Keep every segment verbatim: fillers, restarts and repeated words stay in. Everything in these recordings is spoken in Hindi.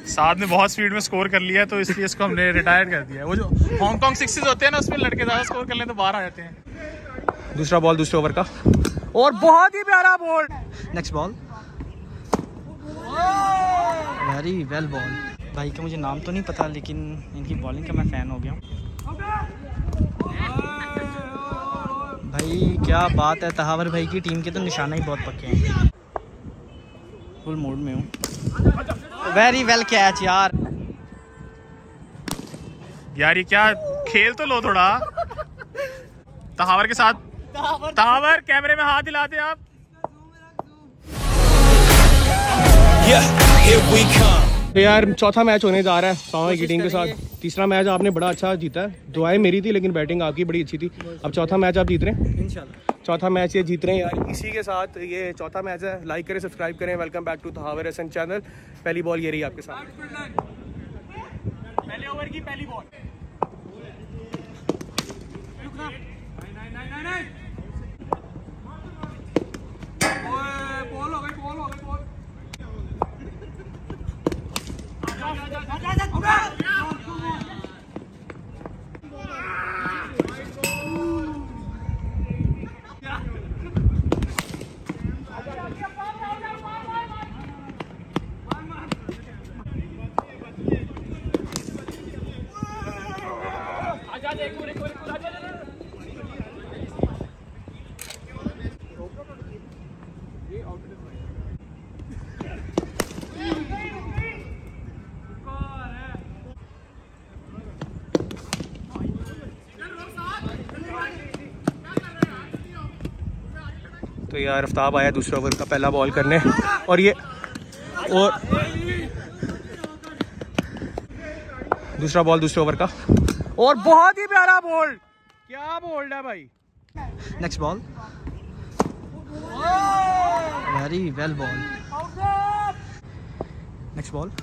साथ में बहुत स्पीड में स्कोर कर लिया तो इसलिए इसको हमने रिटायर कर दिया। वो जो हांगकांग सिक्सेस होते हैं ना उसमें लड़के ज्यादा स्कोर कर लें तो बाहर आ जाते हैं। दूसरा बॉल दूसरे ओवर का और बहुत ही प्यारा ball. Next ball, very well ball. भाई का मुझे नाम तो नहीं पता लेकिन इनकी बॉलिंग का मैं फ़ैन हो गया हूँ। भाई क्या बात है, तहावर भाई की टीम के तो निशाना ही बहुत पक्के हैं। फुल मूड में हूँ। वेरी वेल कैच यार। यार ये क्या खेल तो लो थोड़ा। तहावर के साथ, तहावर कैमरे में हाथ हिलाते आप। yeah, here we come. तो यार चौथा मैच होने जा रहा है सामा की टीम के साथ। तीसरा मैच आपने बड़ा अच्छा जीता है, दुआएं मेरी थी लेकिन बैटिंग आपकी बड़ी अच्छी थी। अब चौथा मैच आप जीत रहे हैं इंशाल्लाह। चौथा मैच ये जीत रहे हैं यार। इसी के साथ ये चौथा मैच है। लाइक करें, सब्सक्राइब करें। Welcome back to Tahawar Hasan channel. पहली बॉल ये रही आपके साथ। पहले ओवर की पहली बॉल। बॉल हो गई, बॉल हो गई, बॉल। तो यार आफ्ताब आया दूसरे ओवर का पहला बॉल करने और ये और दूसरा बॉल दूसरे ओवर का और बहुत ही प्यारा बॉल। क्या बोल्ड है भाई। Next ball, very well ball. Next ball,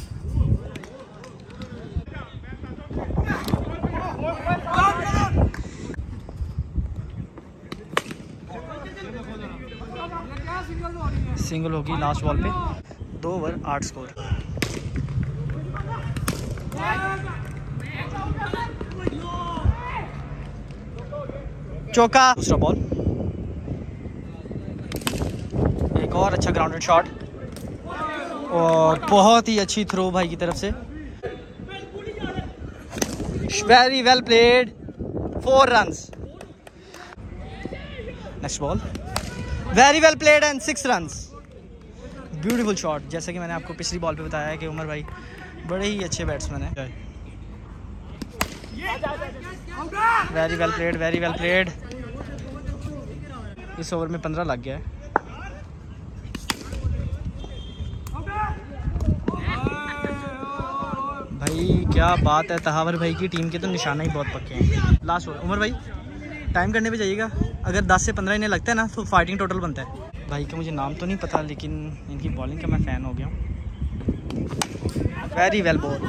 single होगी लास्ट बॉल पे। दो ओवर आठ स्कोर। चौका। दूसरा बॉल, एक और अच्छा ग्राउंडेड शॉट और बहुत ही अच्छी थ्रो भाई की तरफ से। Very well played, four runs. Next ball, very well played and six runs. Beautiful shot. जैसा कि मैंने आपको पिछली बॉल पे बताया है कि उमर भाई बड़े ही अच्छे बैट्समैन हैं। Very well played, very well played. इस ओवर में पंद्रह लग गया है। भाई क्या बात है, तहावर भाई की टीम के तो निशाना ही बहुत पक्के हैं। लास्ट ओवर उमर भाई टाइम करने पे जाइएगा। अगर दस से पंद्रह इन्हें लगता है ना तो फाइटिंग टोटल बनता है। भाई का मुझे नाम तो नहीं पता लेकिन इनकी बॉलिंग का मैं फ़ैन हो गया हूँ। Very well ball.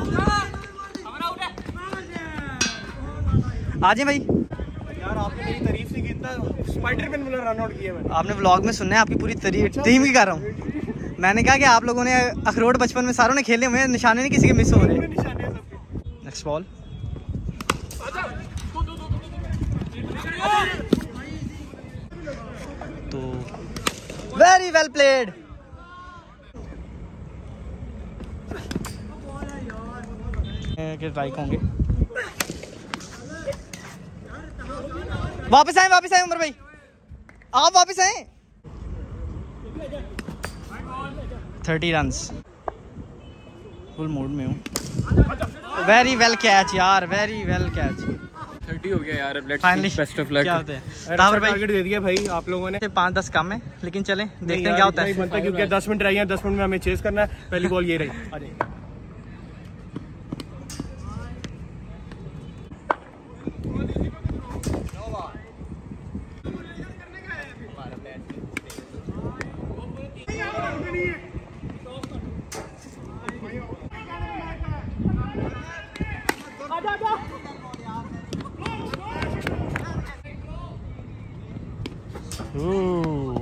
आ जाए भाई। यार आपने मेरी तारीफ नहीं की, इतना स्पाइडरमैन वाला रन आउट किया मैंने। आपने व्लॉग में सुनना है, आपकी पूरी तारीफ ही कर रहा हूँ। मैंने कहा कि आप लोगों ने अखरोट बचपन में सारों ने खेले हुए, निशाने नहीं किसी के मिस हो रहे। नेक्स्ट बॉल, तो वेरी वेल प्लेड। स्ट्राइक होंगे। वापस आए, वापस आए उमर भाई, आप वापस आए। Thirty runs. फुल मूड में हूँ। वेरी वेल कैच यार, वेरी वेल कैच। थर्टी हो गया यार। Finally best of luck. क्या होता है, टारगेट दे दिया भाई आप लोगों ने। पाँच दस कम है लेकिन चलें देखते हैं क्या होता है। क्योंकि दस मिनट रही है, दस मिनट में हमें चेस करना है। पहली बॉल ये रही।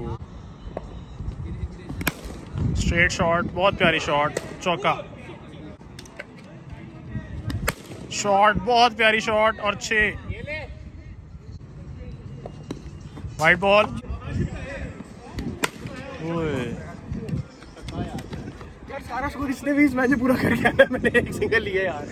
स्ट्रेट शॉट, बहुत प्यारी शॉट, चौका। शॉट, बहुत प्यारी शॉट और छह। White ball. यार सारा स्कोर इसने भी इस मैच में पूरा कर दिया है, मैंने एक सिंगल लिया यार।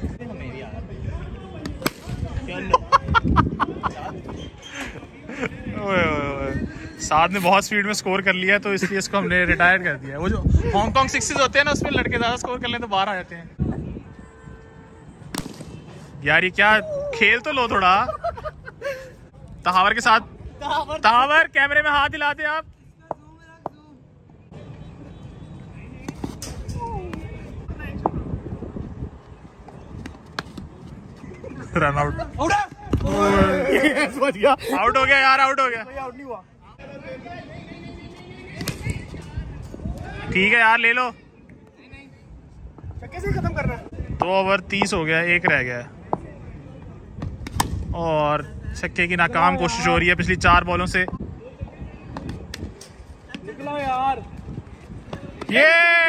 ओए ओए, साथ ने बहुत स्पीड में स्कोर कर लिया है तो इसलिए इसको हमने रिटायर कर दिया है। वो जो हांगकांग सिक्सेस होते हैं ना, उसमें लड़के ज्यादा स्कोर कर लें तो बाहर आ जाते हैं। यार ये क्या खेल तो लो थोड़ा। तहावर के साथ, तहावर कैमरे में हाथ हिलाते आप। रन आउट, आउट हो गया यार, आउट हो गया। आउट नहीं हुआ। ठीक है यार, ले लो। कैसे खत्म करना है? दो ओवर तीस हो गया, एक रह गया और छक्के की नाकाम कोशिश हो रही है पिछली चार बॉलों से। निकला यार ये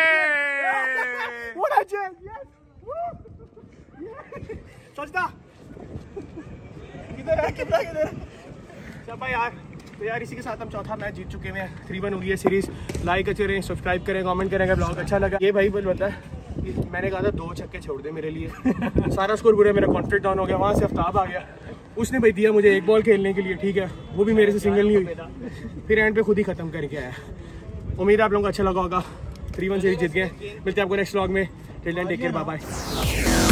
सचता किधर है, किधर किधर चपा यार। तो यार इसी के साथ हम चौथा मैच जीत चुके हैं। थ्री वन हो गई है सीरीज। लाइक करें, सब्सक्राइब करें, कमेंट करें अगर ब्लॉग अच्छा लगा। ये भाई बोल बता है, मैंने कहा था दो छक्के छोड़ दे मेरे लिए। सारा स्कोर पूरा मेरा कॉन्फिडेंस डाउन हो गया। वहाँ से आफ्ताब आ गया, उसने भाई दिया मुझे एक बॉल खेलने के लिए, ठीक है, वो भी मेरे से सिंगल नहीं हुई, फिर एंड पे खुद ही खत्म करके आया। उम्मीद है आप लोगों को अच्छा लगा होगा। थ्री वन सीरीज जीत गए। मिलते हैं आपको नेक्स्ट व्लॉग में। Till then take care, bye bye.